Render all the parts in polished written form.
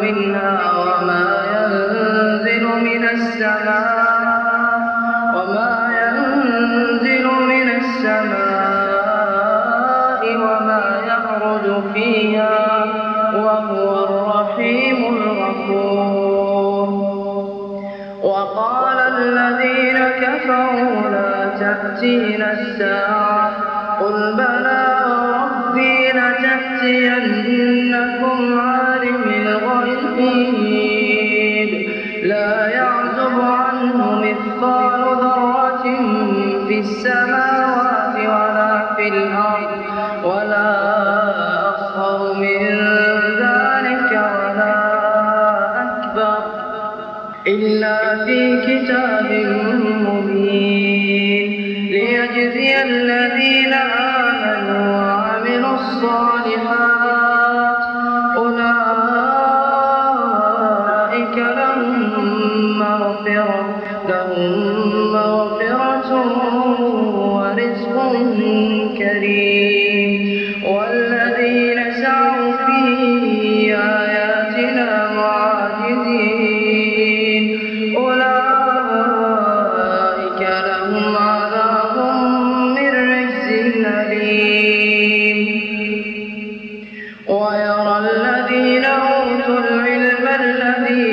منها وما ينزل من السماء وما يعرج فيها وهو الرحيم الغفور. وقال الذين كفروا لا تأتينا الساعة قل بلى وربي لتأتينكم عالم الغيب لا يعزب عنه مثقال ذرة في السماوات ولا في الأرض ولا أصغر من ذلك ولا أكبر إلا في كتاب مبين ليجزي الذين آمنوا وعملوا الصالحات أولئك لهم مغفرة ورزق كريم. والذين سعوا في آياتنا معاجزين أولئك لهم عذاب من رجز أليم. ويرى الذين أوتوا العلم الذي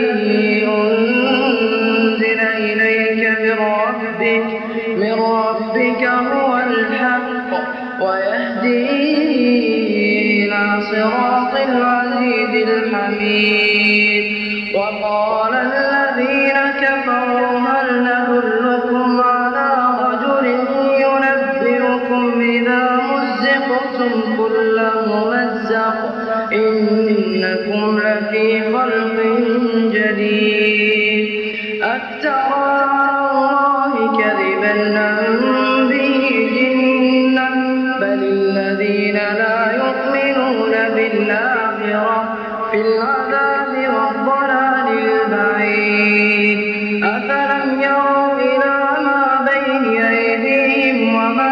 أنزل إليك من ربك هو الحق ويهدي إلى صراط العزيز الحميد. وقال الذين كفروا هل ندلكم على رجل ينبئكم إذا مزقتم كل ممزق إنكم لفي خلق جديد أفترى على الله كذبا أم به جنة بل الذين لا يؤمنون بالآخرة في العذاب والضلال البعيد. أفلم يروا إلى ما بين أيديهم وما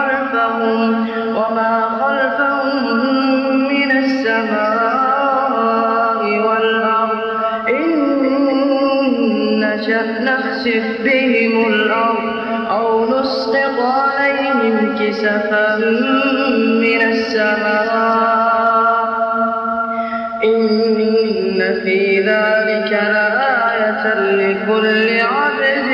خلفهم من السماء والأرض إن نشأ نخسف بهم الأرض أو نسقط عليهم كسفا من السماء إن في ذلك لآية لكل عبد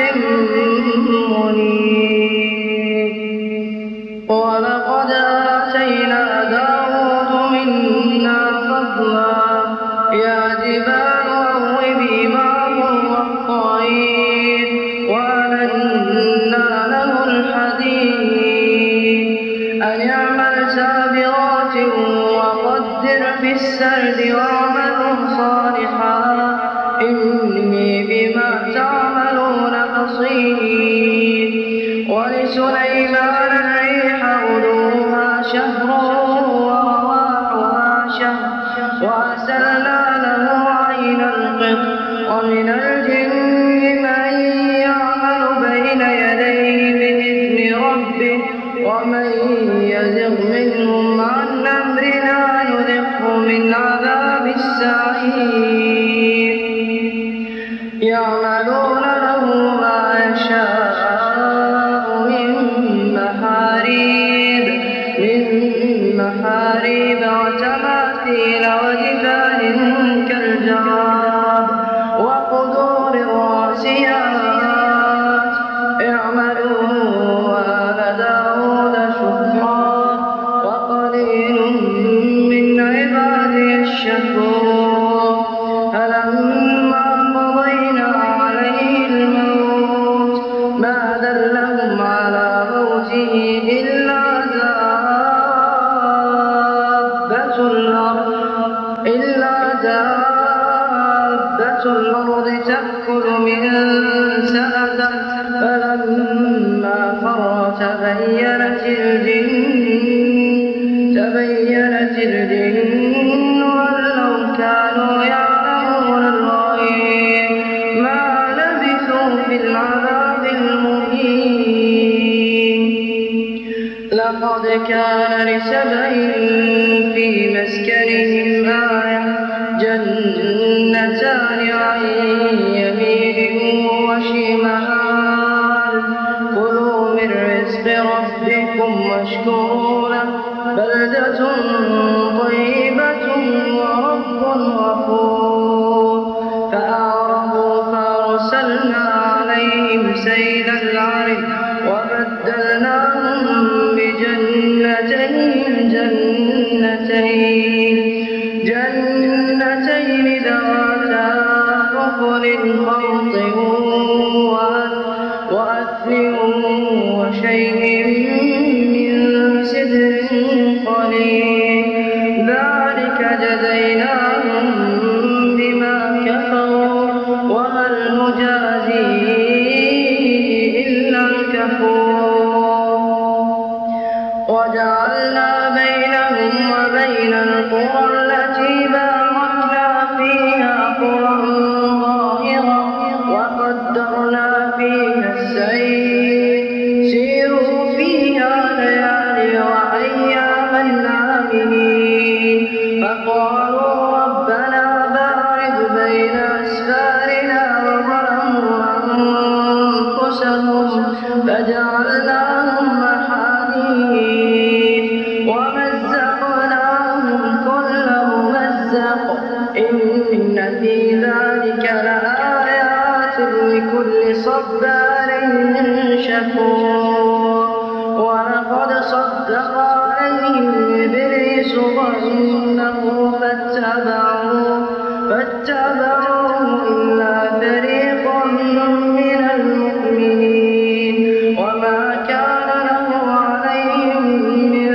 منيب. ولقد آتينا داود منا فضلا يا جبال أوبي معه والطير وألنا له الحديد أن اعمل سابغات وقدر في السرد واعملوا صالحا إني بما تعملون بصير. ولسليمان الريح غدوها شهر ورواحها شهر وأسلنا له عين القط ومن الجن من يعمل بين يديه بإذن ربه ومن يزغ منهم عن أمرنا نذقه من عذاب السعير. يعملون له ما يشاء من محاريب وتماثيل وجفان كالجواب وقدور الراسيات اعملوا آل داود شكرا وقليل من عبادي الشكور. فلما قضينا عليه الموت ما دلهم على موته إلا دابة الأرض تأكل من سأته فلما خر تبينت الجن ولو كانوا يعلمون الغيب ما لبثوا في العذاب المهين. لقد كان لسبأ في مسكنهم آية جنتان جنتين ذواتا أكل خمط وأثل وشيء من سدر قليل ذلك جزيناهم بما كفروا وهل نجازي إلا الكفور وجعلنا بينهم وبين القرى التي باركنا فيها قرى ظاهرة وقدرنا فيها السير سيروا فيها ليالي وأياما آمنين فقالوا ربنا باعد بين أسفارنا وظلموا أنفسهم فجعلناهم أحاديث ومزقناهم كل ممزق إن في ذلك لآيات لكل صبار شكور ولقد صدق عليهم إبليس ظنه فاتبعوه إلا فريقا من المؤمنين وما كان له عليهم من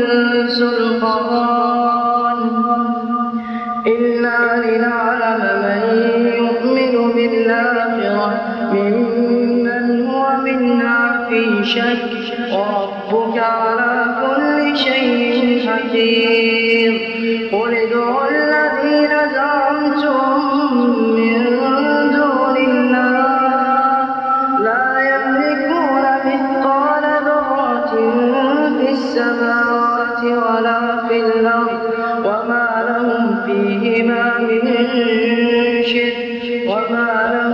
سلطان إلا لنعلم من يؤمن بالآخرة ممن هو منها في شك وربك على كل شيء حكيم قل ادعوا الذين زعمتم من دون الله لا يملكون مثقال ذرة في السماوات ولا في الأرض وما لهم فيهما من شرك وما لهم